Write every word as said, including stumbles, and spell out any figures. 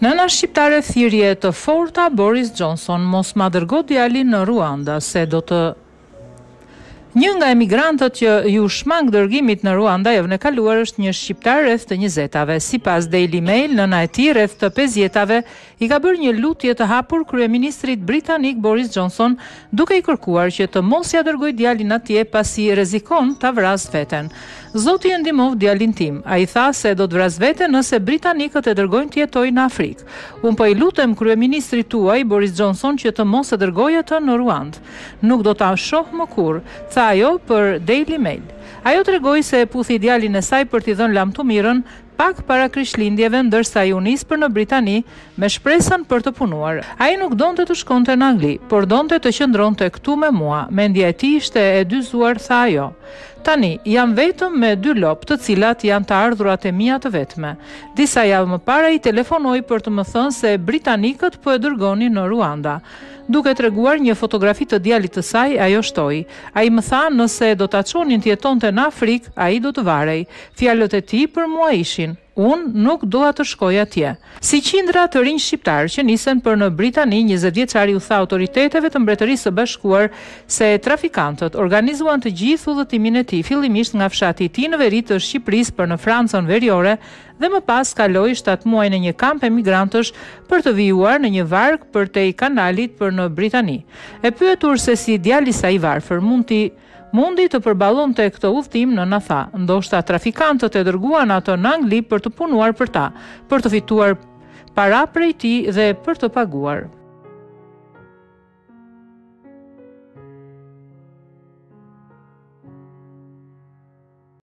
Nëna shqiptare thirrje të forta Boris Johnson mos ma dërgo djalin në Ruanda se do të Një nga emigrantët që ju shmang dërgimit në Ruanda javën e kaluar është një shqiptar rreth të njëzjetave. Sipas Daily Mail, nëna e tij rreth të pesëdhjetave i ka bërë një lutje të hapur kryeministrit britanik Boris Johnson, duke i kërkuar që të mos ja dërgojë djalin atje pasi rrezikon ta vras veten. Zoti e ndihmov djalin tim. Ai tha se do të vras veten nëse britanikët e dërgojnë të jetojë në Afrikë. Unë po i lutem kryeministrit tuaj Boris Johnson që të mos e dërgojë atë në Ruand. Nuk do ta shoh më kurrë, tha ajo për Daily Mail. Ajo tregoi se e puthi djalin e saj për t'i dhënë lam të mirën pak para krishtlindjeve, ndërsa ai u nis për në Britani me shpresën për të punuar. Ai nuk donte të shkonte në Angli, por donte të qëndronte këtu me mua. Mendja e tij ishte e dyzuar, tha ajo. Tani, jam vetëm me dy lop të cilat janë të ardhurat e mia të vetme. Disa javë më parë i telefonoi për të më thënë se britanikët po e dërgonin në Ruanda. Duke treguar një fotografi të djalit të saj, ajo shtoi. Ai më tha nëse do ta çonin të jetonte në Afrikë, ai do të varej. Fjalët e tij për mua ishin: unë nuk doa të shkoj atje. Si qindra të rinj shqiptar që nisen për në Britani, njëzet vjeçari u tha autoriteteve të Mbretërisë së Bashkuar se trafikantët organizuan të gjithë udhëtimin e tij, fillimisht nga fshati i tij në veri të Shqipërisë për në Francën Veriore dhe më pas kaloi shtatë muaj në një kamp emigrantësh për të vijuar në një varg përtej kanalit për në Britani. E pyetur se si djali i saj i varfër mund t'i Mundi të përballonte këtë udhtim, nëna tha, ndoshta trafikantët e dërguan atë në Angli për të punuar për ta, për të fituar para prej tij dhe për të paguar.